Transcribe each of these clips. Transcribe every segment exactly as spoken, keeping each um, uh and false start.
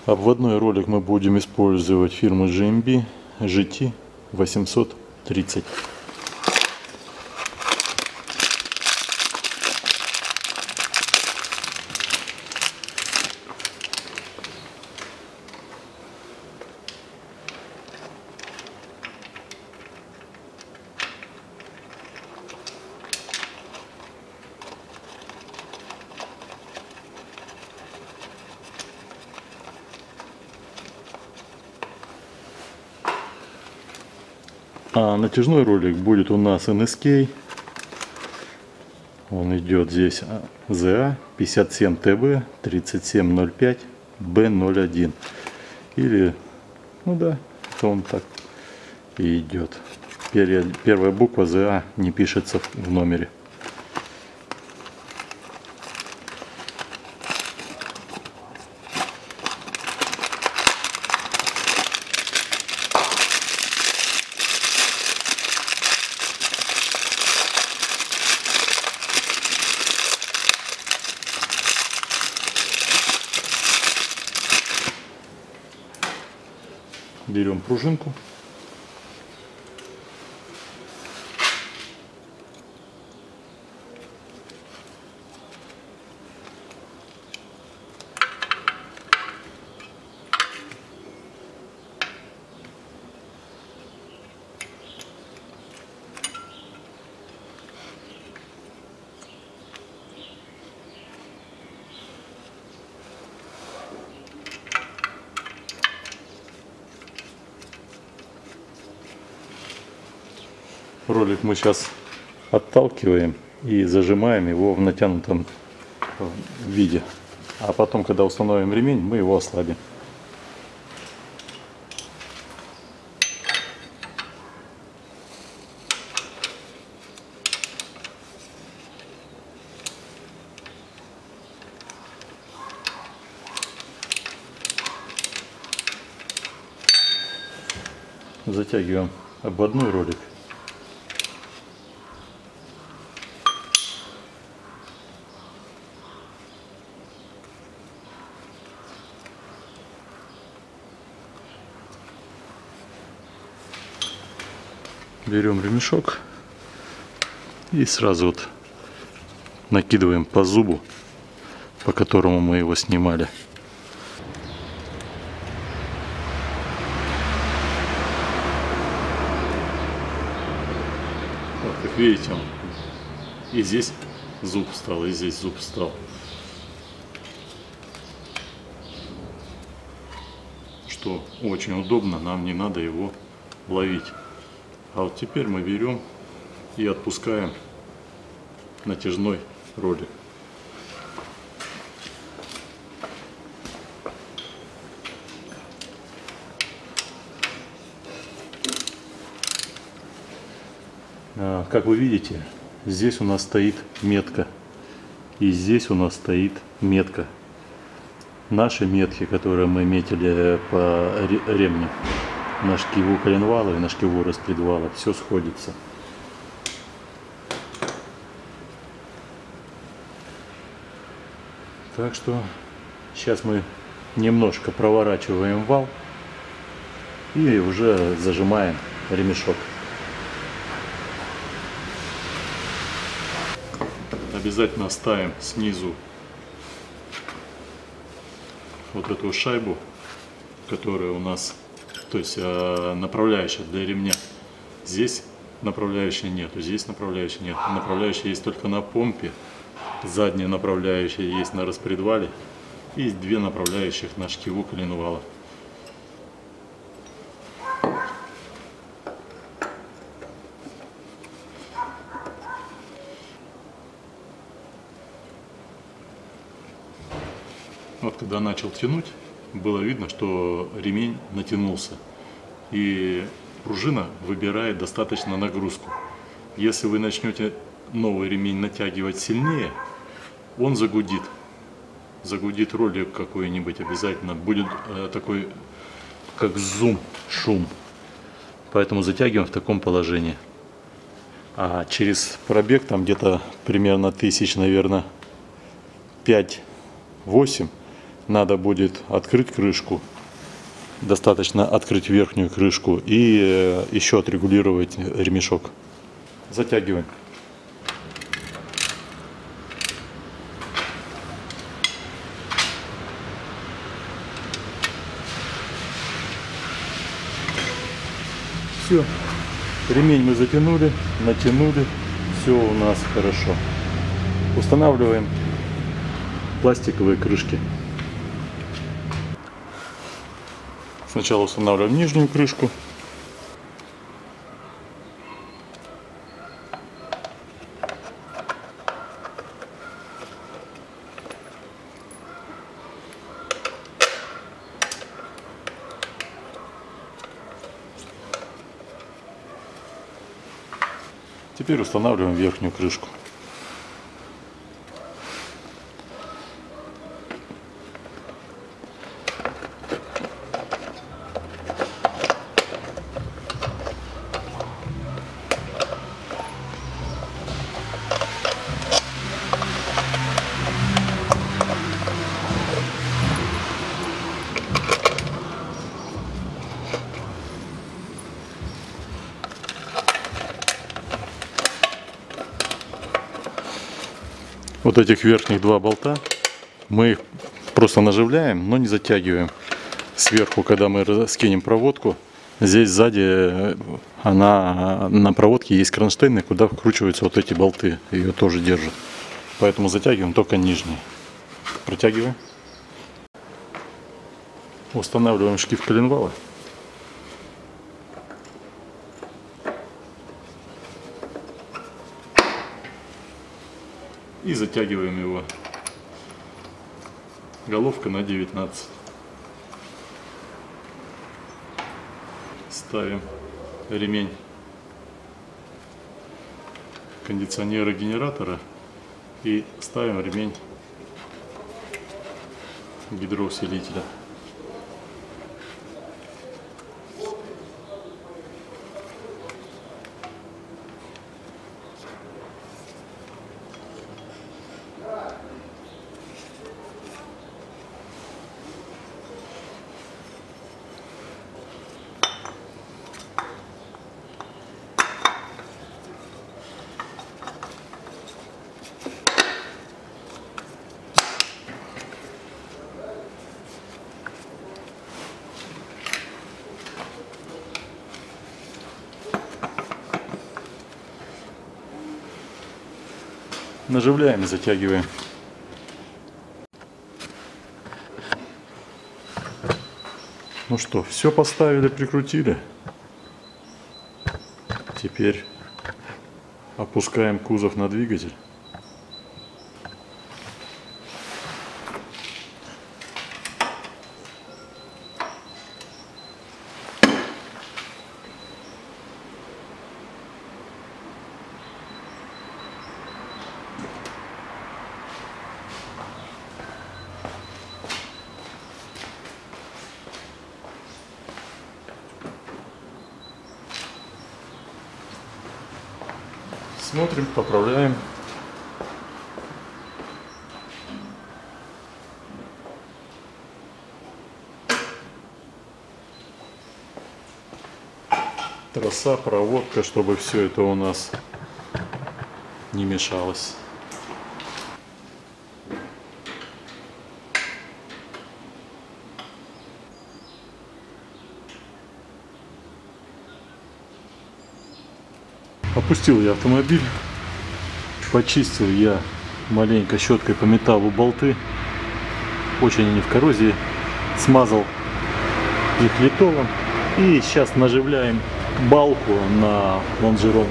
Обводной ролик мы будем использовать фирмы джи эм би джи ти восемьсот тридцать. А натяжной ролик будет у нас эн эс кей. Он идет здесь зэ а пятьдесят семь тэ бэ тридцать семь ноль пять бэ ноль один. Или, ну да, это он так и идет. Первая буква зэ а не пишется в номере. Берем пружинку. Ролик мы сейчас отталкиваем и зажимаем его в натянутом виде. А потом, когда установим ремень, мы его ослабим. Затягиваем обводной ролик. Берем ремешок и сразу вот накидываем по зубу, по которому мы его снимали. Вот, как видите, он и здесь зуб встал, и здесь зуб встал. Что очень удобно, нам не надо его ловить. А вот теперь мы берем и отпускаем натяжной ролик. А, как вы видите, здесь у нас стоит метка. И здесь у нас стоит метка. Наши метки, которые мы метили по ремню. На шкиву коленвала и на шкиву распредвала. Все сходится. Так что сейчас мы немножко проворачиваем вал и уже зажимаем ремешок. Обязательно ставим снизу вот эту шайбу, которая у нас, то есть направляющая для ремня. Здесь направляющей нету, здесь направляющей нет. Направляющая есть только на помпе, задняя направляющая есть на распредвале и две направляющих на шкиву коленвала. Вот когда начал тянуть, было видно, что ремень натянулся, и пружина выбирает достаточно нагрузку. Если вы начнете новый ремень натягивать сильнее, он загудит. Загудит ролик какой-нибудь обязательно. Будет э, такой, как зум, шум. Поэтому затягиваем в таком положении. А через пробег, там где-то примерно тысяч, наверное, пять-восемь, надо будет открыть крышку. Достаточно открыть верхнюю крышку и еще отрегулировать ремешок. Затягиваем. Все. Ремень мы затянули, натянули. Все у нас хорошо. Устанавливаем пластиковые крышки. Сначала устанавливаем нижнюю крышку. Теперь устанавливаем верхнюю крышку. Вот этих верхних два болта мы их просто наживляем, но не затягиваем. Сверху, когда мы скинем проводку, здесь сзади она, на проводке есть кронштейны, куда вкручиваются вот эти болты. Ее тоже держат. Поэтому затягиваем только нижние. Протягиваем. Устанавливаем шкив коленвала. И затягиваем его. Головка на девятнадцать. Ставим ремень кондиционера генератора и ставим ремень гидроусилителя. Наживляем и затягиваем. Ну что, все поставили, прикрутили. Теперь опускаем кузов на двигатель. Смотрим, поправляем. Троса, проводка, чтобы все это у нас не мешалось. Опустил я автомобиль, почистил я маленько щеткой по металлу болты, очень они в коррозии, смазал их литолом и сейчас наживляем балку на лонжерон.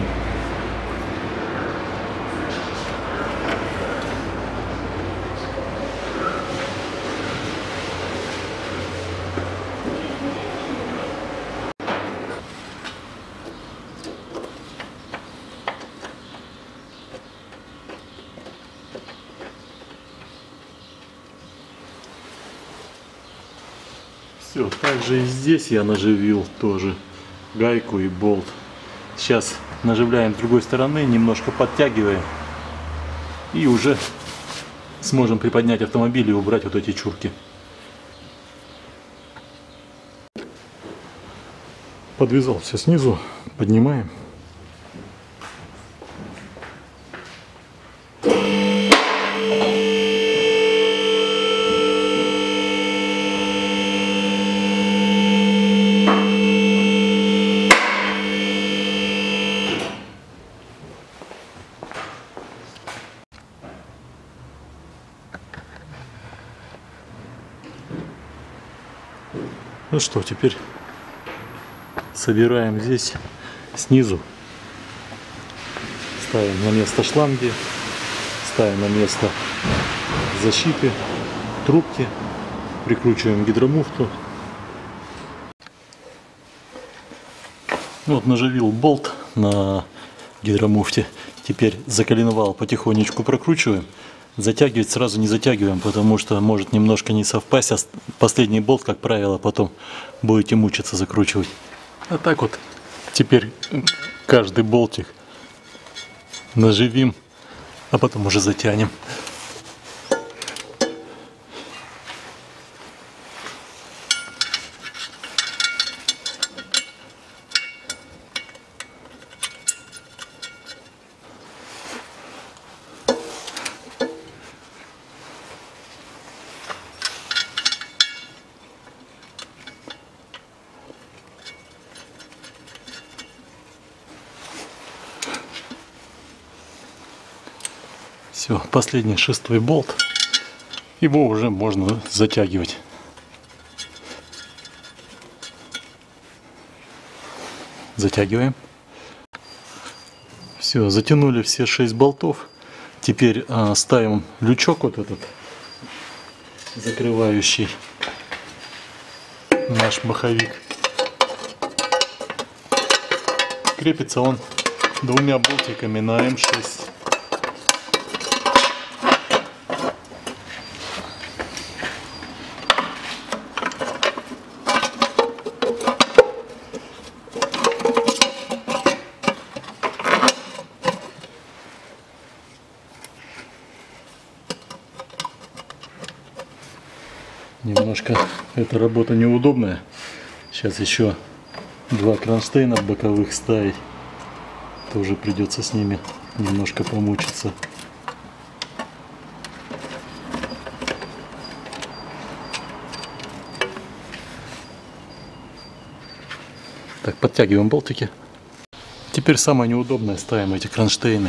Все, также и здесь я наживил тоже гайку и болт. Сейчас наживляем с другой стороны, немножко подтягиваем. И уже сможем приподнять автомобиль и убрать вот эти чурки. Подвязал все снизу, поднимаем. Ну что, теперь собираем здесь снизу, ставим на место шланги, ставим на место защиты, трубки, прикручиваем гидромуфту. Вот наживил болт на гидромуфте, теперь заколенвал потихонечку прокручиваем. Затягивать сразу не затягиваем, потому что может немножко не совпасть, а последний болт, как правило, потом будете мучиться закручивать. А так вот теперь каждый болтик наживим, а потом уже затянем. Все, последний шестой болт, его уже можно затягивать. Затягиваем. Все, затянули все шесть болтов. Теперь а, ставим лючок вот этот, закрывающий наш маховик. Крепится он двумя болтиками на эм шесть. Немножко эта работа неудобная. Сейчас еще два кронштейна боковых ставить. Тоже придется с ними немножко помучиться. Так, подтягиваем болтики. Теперь самое неудобное, ставим эти кронштейны.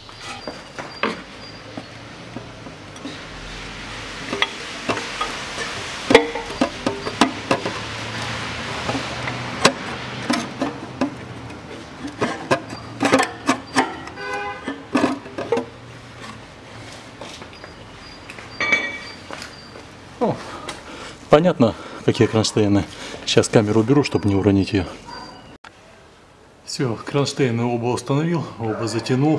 О, понятно, какие кронштейны. Сейчас камеру уберу, чтобы не уронить ее. Все, кронштейны оба установил, оба затянул.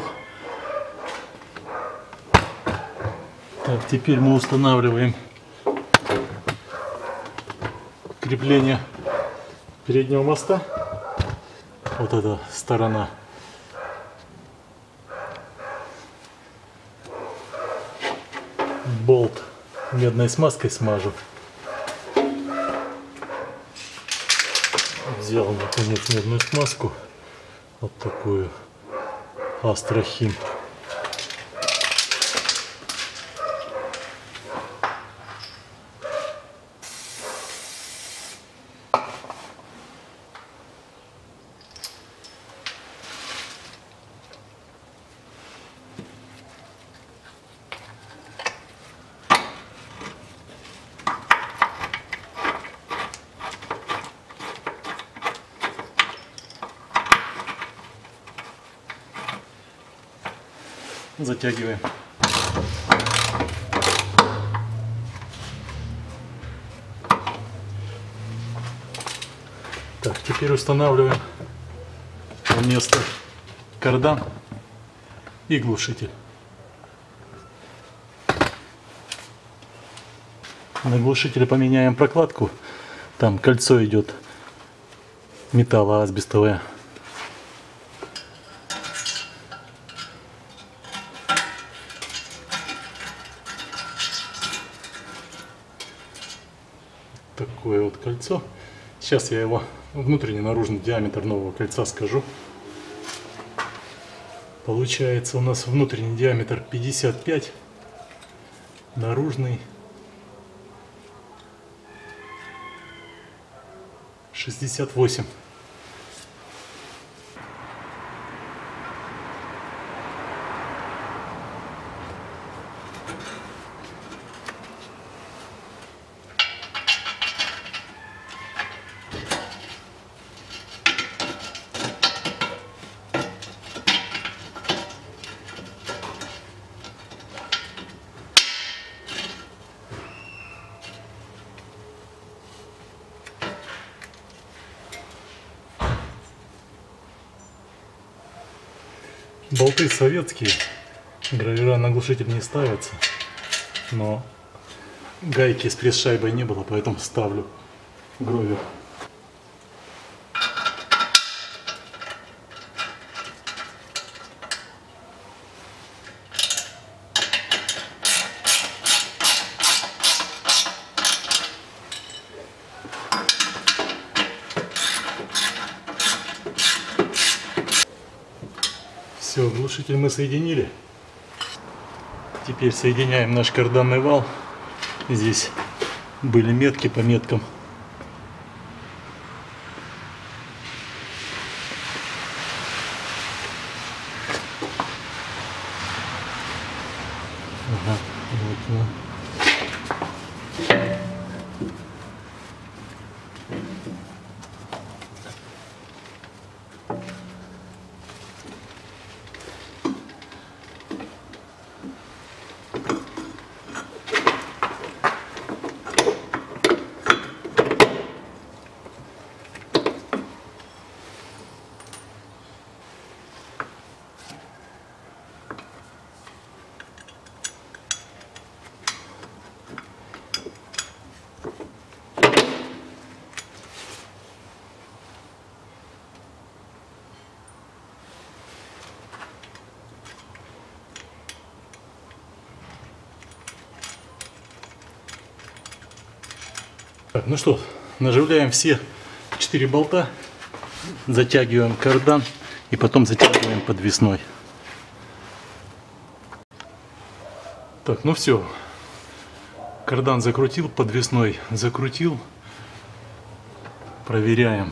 Так, теперь мы устанавливаем крепление переднего моста. Вот эта сторона. Болт медной смазкой смажу. Взял наконец медную смазку. Вот такую Астрохим. Затягиваем. Так, теперь устанавливаем на место кардан и глушитель. На глушителе поменяем прокладку. Там кольцо идет металлоасбестовое. Такое вот кольцо. Сейчас я его внутренний наружный диаметр нового кольца скажу. Получается у нас внутренний диаметр пятьдесят пять, наружный шестьдесят восемь. Болты советские, гравера на глушитель не ставятся, но гайки с пресс-шайбой не было, поэтому ставлю гровер. Все, глушитель мы соединили. Теперь соединяем наш карданный вал. Здесь были метки по меткам. Ага, вот, ну. Так, ну что, наживляем все четыре болта, затягиваем кардан и потом затягиваем подвесной. Так, ну все, кардан закрутил, подвесной закрутил, проверяем.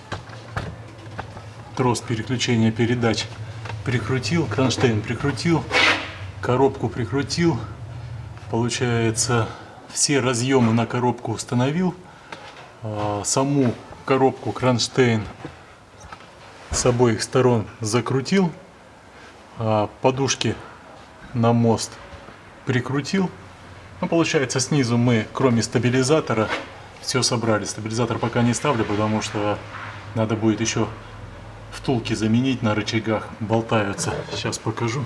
Трос переключения передач прикрутил, кронштейн прикрутил, коробку прикрутил, получается. Все разъемы на коробку установил, саму коробку кронштейн с обоих сторон закрутил, подушки на мост прикрутил. Ну, получается, снизу мы, кроме стабилизатора, все собрали. Стабилизатор пока не ставлю, потому что надо будет еще втулки заменить на рычагах, болтаются. Сейчас покажу.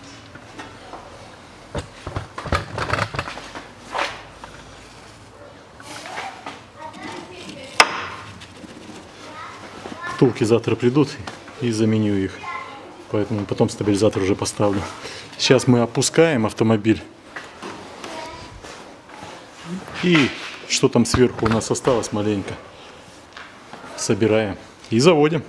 Втулки завтра придут и заменю их, поэтому потом стабилизатор уже поставлю. Сейчас мы опускаем автомобиль и что там сверху у нас осталось маленько собираем и заводим.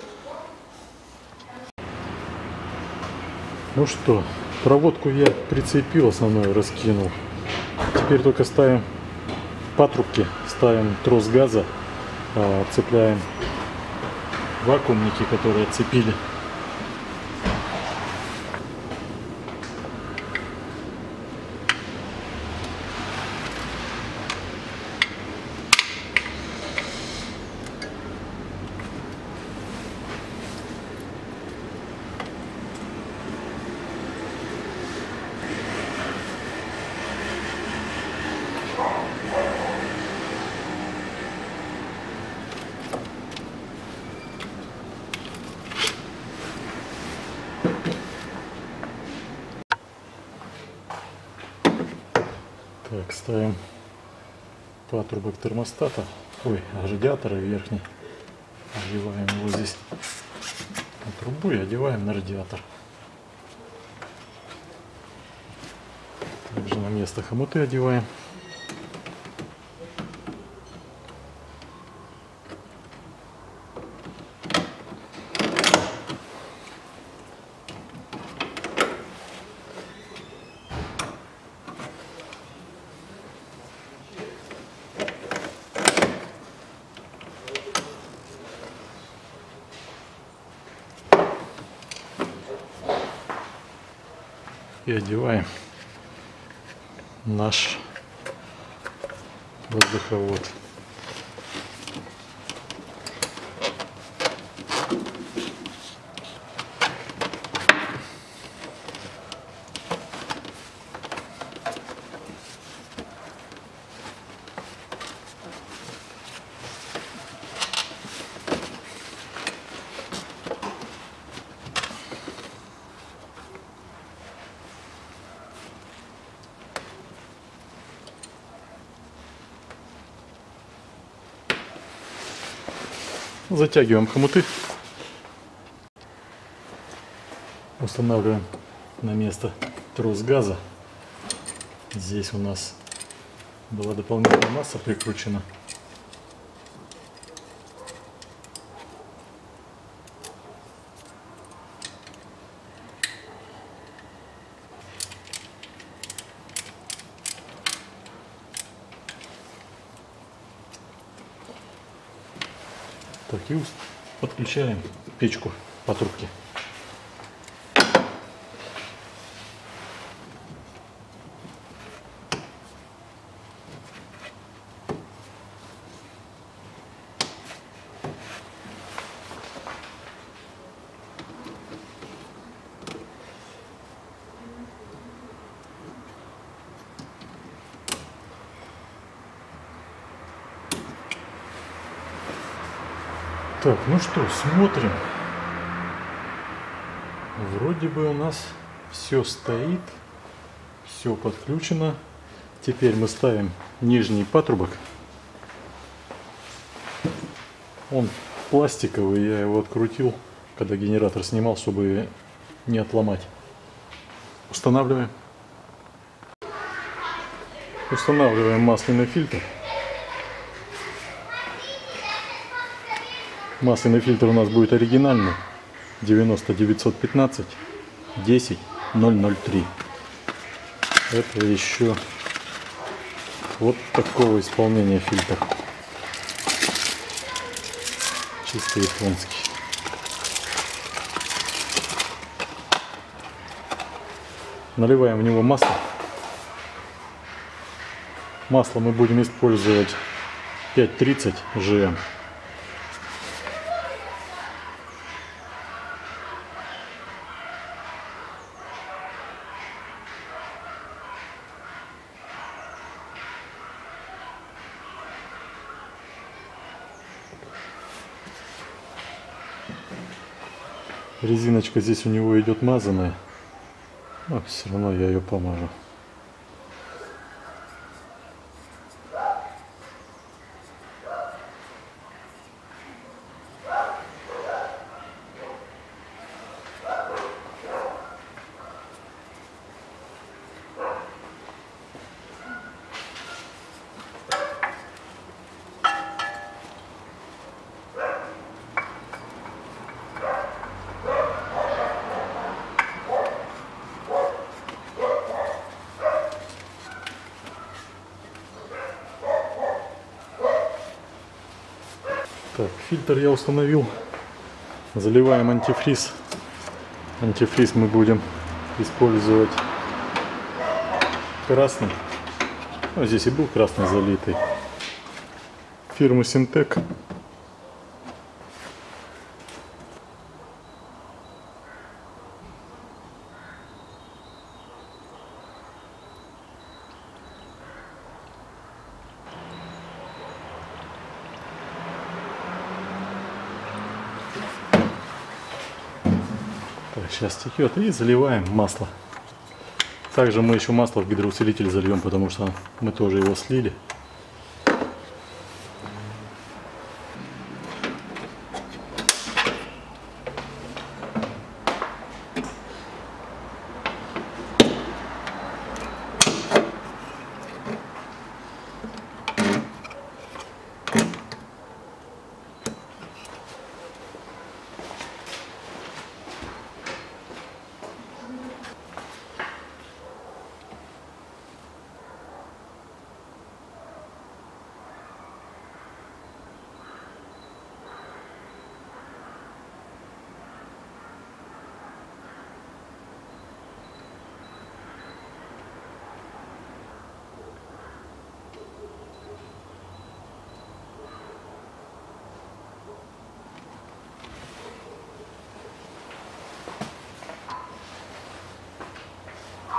Ну что, проводку я прицепил, основную раскинул. Теперь только ставим патрубки, ставим трос газа, цепляем вакуумники, которые отцепили. Так, ставим патрубок термостата, ой, радиатора верхний, одеваем его здесь на трубу и одеваем на радиатор. Также на место хомуты одеваем. и одеваем наш воздуховод. Затягиваем хомуты, устанавливаем на место трос газа. Здесь у нас была дополнительная масса прикручена. Так, и подключаем печку по трубке. Так, ну что, смотрим. Вроде бы у нас все стоит, все подключено. Теперь мы ставим нижний патрубок. Он пластиковый, я его открутил, когда генератор снимал, чтобы не отломать. Устанавливаем. Устанавливаем масляный фильтр. Масляный фильтр у нас будет оригинальный, девяносто девятьсот пятнадцать десять ноль ноль три. Это еще вот такого исполнения фильтр. Чисто японский. Наливаем в него масло. Масло мы будем использовать пять тридцать жэ эм. Резиночка здесь у него идет мазаная, но все равно я ее помажу. Так, фильтр я установил. Заливаем антифриз. Антифриз мы будем использовать красный. Ну, здесь и был красный залитый. Фирмы Синтек. Сейчас текет, и заливаем масло. Также мы еще масло в гидроусилитель зальем, потому что мы тоже его слили.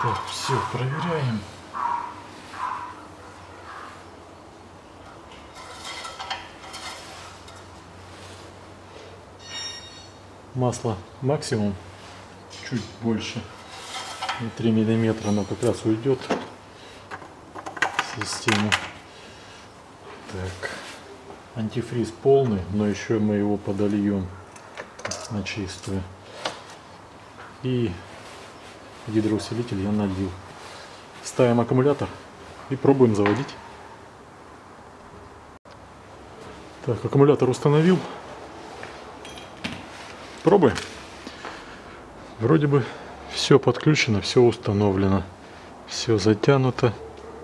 Так, все, проверяем. Масло максимум, чуть больше, три миллиметра, оно как раз уйдет в систему. Так, антифриз полный, но еще мы его подольем на чистую. И гидроусилитель я налил. Ставим аккумулятор и пробуем заводить. Так, аккумулятор установил. Пробуем. Вроде бы все подключено, все установлено, все затянуто.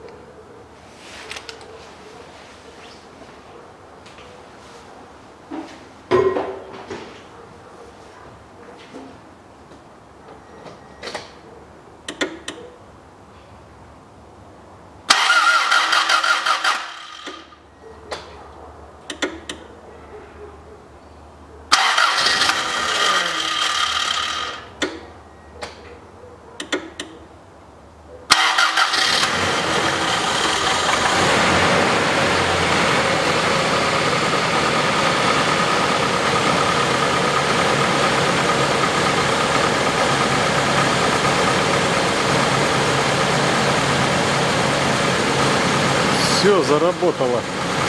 Все, заработало.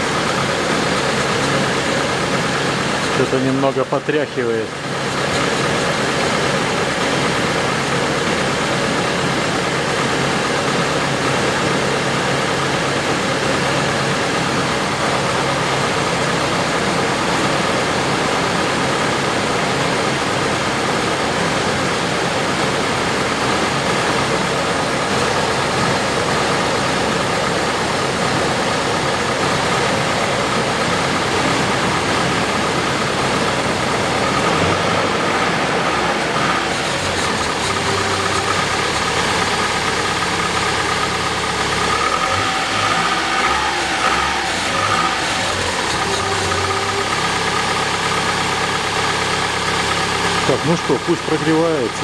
Что-то немного потряхивает. Так, ну что, пусть прогревается.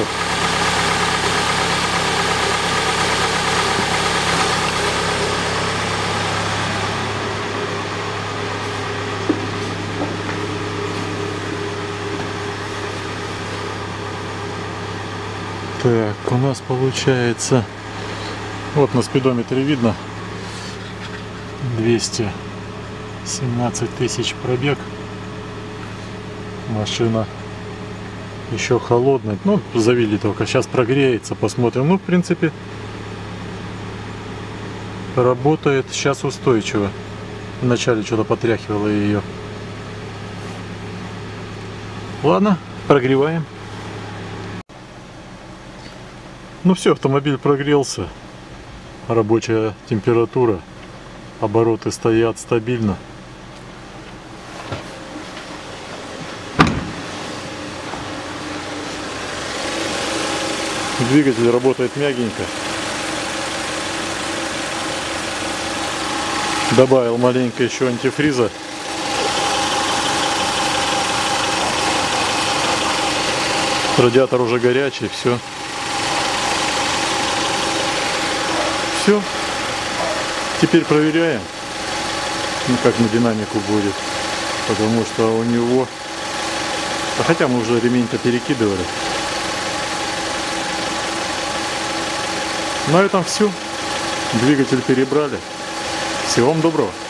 Так, у нас получается, вот на спидометре видно, двести семнадцать тысяч пробег. Машина еще холодная, ну завели только, сейчас прогреется, посмотрим. Ну в принципе работает сейчас устойчиво. Вначале что-то потряхивало ее. Ладно, прогреваем. Ну все, автомобиль прогрелся, рабочая температура, обороты стоят стабильно. Двигатель работает мягенько. Добавил маленько еще антифриза. Радиатор уже горячий, все. Все. Теперь проверяем, ну как на динамику будет, потому что у него, а хотя мы уже ремень-то перекидывали. На этом все. Двигатель перебрали. Всего вам доброго.